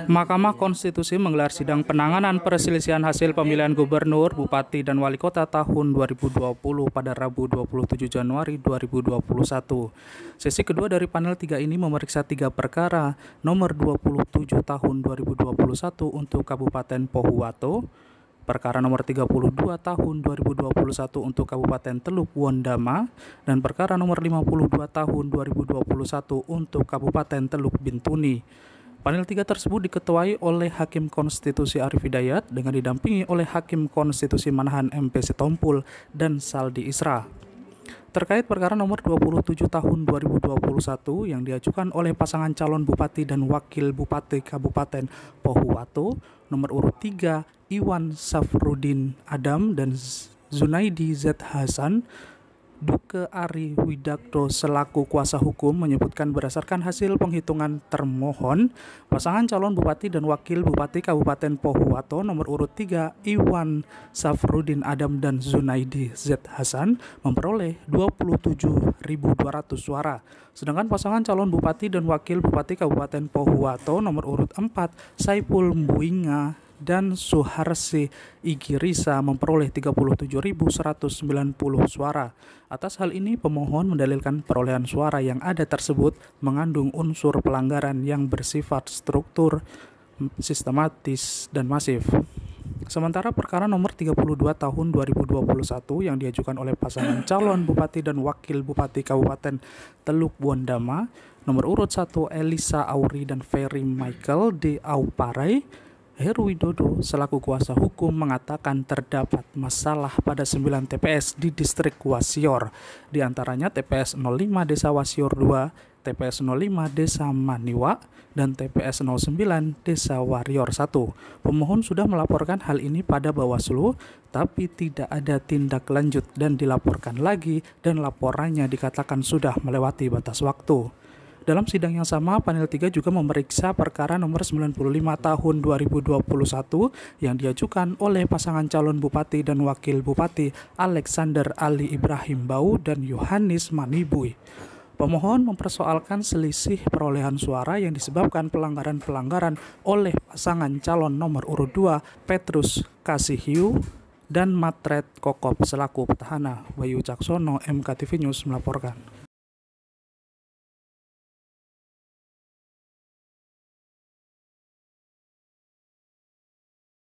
Mahkamah Konstitusi menggelar sidang penanganan perselisihan hasil pemilihan gubernur, bupati, dan wali kota tahun 2020 pada Rabu 27 Januari 2021. Sesi kedua dari panel 3 ini memeriksa 3 perkara nomor 27 tahun 2021 untuk Kabupaten Pohuwato, perkara nomor 32 tahun 2021 untuk Kabupaten Teluk Wondama, dan perkara nomor 52 tahun 2021 untuk Kabupaten Teluk Bintuni. Panel 3 tersebut diketuai oleh Hakim Konstitusi Arif Hidayat dengan didampingi oleh Hakim Konstitusi Manahan MP Sitompul dan Saldi Isra. Terkait perkara nomor 27 tahun 2021 yang diajukan oleh pasangan calon bupati dan wakil bupati Kabupaten Pohuwato nomor urut 3 Iwan Safrudin Adam dan Zunaidi Z. Hasan, Duke Ari Widakdo selaku kuasa hukum menyebutkan berdasarkan hasil penghitungan termohon, pasangan calon bupati dan wakil bupati Kabupaten Pohuwato nomor urut 3 Iwan Safrudin Adam dan Zunaidi Z. Hasan memperoleh 27.200 suara. Sedangkan pasangan calon bupati dan wakil bupati Kabupaten Pohuwato nomor urut 4 Saipul Mbuinga dan Suharsi Igirisa memperoleh 37.190 suara. Atas hal ini, pemohon mendalilkan perolehan suara yang ada tersebut mengandung unsur pelanggaran yang bersifat struktur, sistematis, dan masif. Sementara perkara nomor 32 tahun 2021 yang diajukan oleh pasangan calon bupati dan wakil bupati Kabupaten Teluk Wondama nomor urut 1 Elisa Auri dan Ferry Michael D. Auparai, Heru Widodo selaku kuasa hukum mengatakan terdapat masalah pada 9 TPS di distrik Wasior, di antaranya TPS 05 Desa Wasior 2, TPS 05 Desa Maniwa, dan TPS 09 Desa Warior 1. Pemohon sudah melaporkan hal ini pada Bawaslu, tapi tidak ada tindak lanjut dan dilaporkan lagi dan laporannya dikatakan sudah melewati batas waktu. Dalam sidang yang sama, panel 3 juga memeriksa perkara nomor 95 tahun 2021 yang diajukan oleh pasangan calon bupati dan wakil bupati Alexander Ali Ibrahim Bau dan Yohanis Manibui. Pemohon mempersoalkan selisih perolehan suara yang disebabkan pelanggaran-pelanggaran oleh pasangan calon nomor urut 2 Petrus Kasihyu dan Matret Kokop selaku petahana. Wahyu Caksono, MKTV News melaporkan.